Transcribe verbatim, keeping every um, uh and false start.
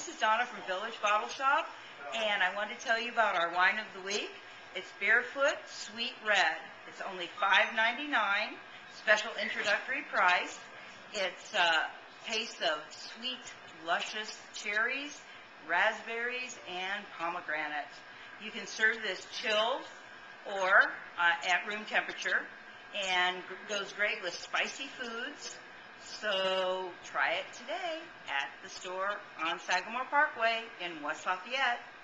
this is Donna from Village Bottle Shop, and I want to tell you about our wine of the week. It's Barefoot Sweet Red. It's only five ninety-nine, special introductory price. It's a taste of sweet, luscious cherries, raspberries, and pomegranate. You can serve this chilled or uh, at room temperature, and goes great with spicy foods. So try it today at the store on Sagamore Parkway in West Lafayette.